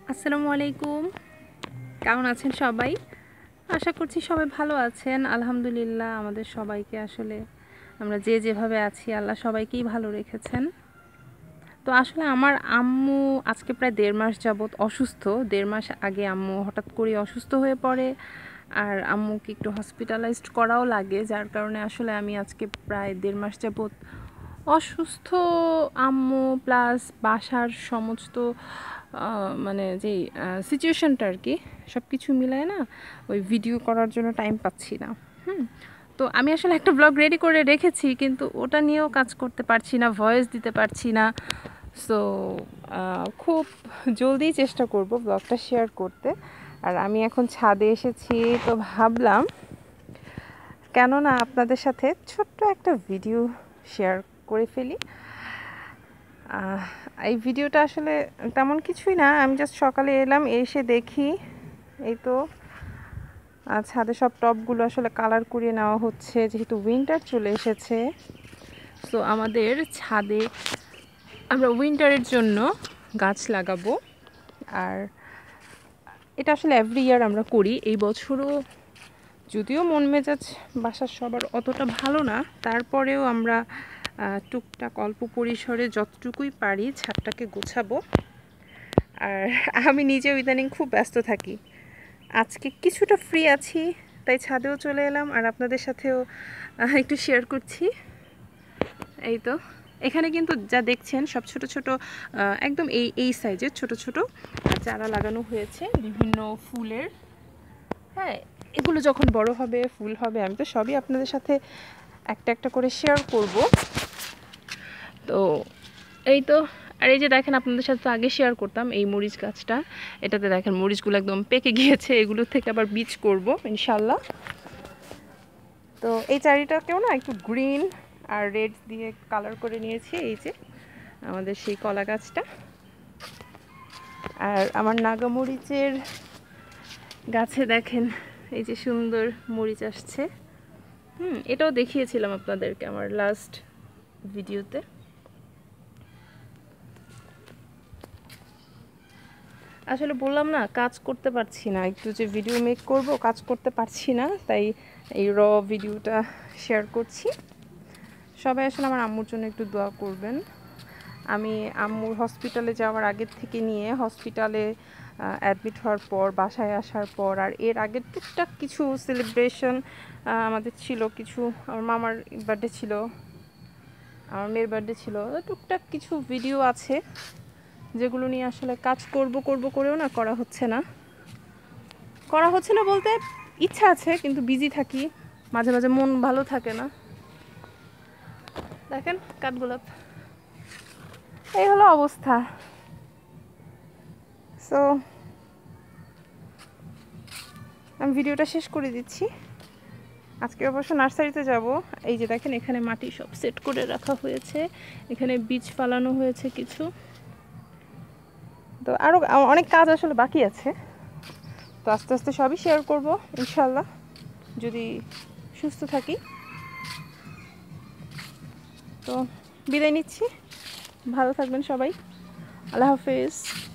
আসসালামু আলাইকুম। কেমন আছেন সবাই? আশা করছি সবাই ভালো আছেন। আলহামদুলিল্লাহ, আমাদের সবাইকে আসলে আমরা যেভাবে আছি আল্লাহ সবাইকেই ভালো রেখেছেন। তো আসলে আমার আম্মু আজকে প্রায় 1.5 মাস যাবৎ অসুস্থ। 1.5 মাস আগে আম্মু হঠাৎ করে অসুস্থ হয়ে পড়ে, আর আম্মুকে একটু হসপিটালাইজড করাও লাগে, যার কারণে আসলে আমি আজকে প্রায় 1.5 মাস যাবৎ অসুস্থ। আম্মু প্লাস বাসার সমস্ত মানে যেই সিচুয়েশনটা আর কি, সব কিছু মিলায় না ওই ভিডিও করার জন্য টাইম পাচ্ছি না। তো আমি আসলে একটা ব্লগ রেডি করে রেখেছি, কিন্তু ওটা নিয়েও কাজ করতে পারছি না, ভয়েস দিতে পারছি না। সো খুব জলদি চেষ্টা করব ব্লগটা শেয়ার করতে। আর আমি এখন ছাদে এসেছি, তো ভাবলাম কেন না আপনাদের সাথে ছোট্ট একটা ভিডিও শেয়ার করে ফেলি। এই ভিডিওটা আসলে তেমন কিছুই না, আমি জাস্ট সকালে এলাম, এসে দেখি এই তো ছাদে সব টবগুলো আসলে কালার করিয়ে নেওয়া হচ্ছে, যেহেতু উইন্টার চলে এসেছে। সো আমাদের ছাদে আমরা উইন্টারের জন্য গাছ লাগাবো, আর এটা আসলে এভরি ইয়ার আমরা করি। এই বছরও যদিও মন মেজাজ বাসার সবার অতটা ভালো না, তারপরেও আমরা টুকটাক অল্প পরিসরে যতটুকুই পারি ছাদটাকে গোছাবো। আর আমি নিজেও ইদানিং খুব ব্যস্ত থাকি। আজকে কিছুটা ফ্রি আছি, তাই ছাদেও চলে এলাম আর আপনাদের সাথেও একটু শেয়ার করছি। এই তো এখানে কিন্তু যা দেখছেন সব ছোট ছোট একদম এই সাইজের ছোট ছোট চারা লাগানো হয়েছে বিভিন্ন ফুলের। হ্যাঁ, এগুলো যখন বড় হবে, ফুল হবে, আমি তো সবই আপনাদের সাথে একটা একটা করে শেয়ার করব। তো এই তো, আর এই যে দেখেন, আপনাদের সাথে তো আগে শেয়ার করতাম এই মরিচ গাছটা, এটাতে দেখেন মরিচগুলো একদম পেকে গিয়েছে, এগুলো থেকে আবার বীজ করব ইনশাল্লাহ। তো এই চারিটাকেও না একটু গ্রিন আর রেড দিয়ে কালার করে নিয়েছি। এই যে আমাদের সেই কলা গাছটা, আর আমার নাগামরিচের গাছে দেখেন এই যে সুন্দর মরিচ আসছে। এটাও দেখিয়েছিলাম আপনাদেরকে আমার লাস্ট ভিডিওতে। আসলে বললাম না, কাজ করতে পারছি না, একটু যে ভিডিও মেক করব কাজ করতে পারছি না, তাই এই র ভিডিওটা শেয়ার করছি। সবাই আসলে আমার আম্মুর জন্য একটু দোয়া করবেন। আমি আম্মুর হসপিটালে যাওয়ার আগের থেকে নিয়ে হসপিটালে অ্যাডমিট হওয়ার পর, বাসায় আসার পর, আর এর আগের টুকটাক কিছু সেলিব্রেশন আমাদের ছিল, কিছু আমার মামার বার্থডে ছিল, আমার মেয়ের বার্থডে ছিল, টুকটাক কিছু ভিডিও আছে যেগুলো নিয়ে আসলে কাজ করব করেও না করা হচ্ছে না বলতে ইচ্ছা আছে, কিন্তু বিজি থাকি, মাঝে মাঝে মন ভালো থাকে না। দেখেন কাঠগোলাপ, এই হলো অবস্থা। সো আমি ভিডিওটা শেষ করে দিচ্ছি। আজকে অবশ্য নার্সারিতে যাব। এই যে দেখেন, এখানে মাটি সব সেট করে রাখা হয়েছে, এখানে বীজ ফালানো হয়েছে কিছু। তো আরও অনেক কাজ আসলে বাকি আছে, তো আস্তে আস্তে সবই শেয়ার করব ইনশাল্লাহ, যদি সুস্থ থাকি। তো বিদায় নিচ্ছি, ভালো থাকবেন সবাই, আল্লাহ হাফেজ।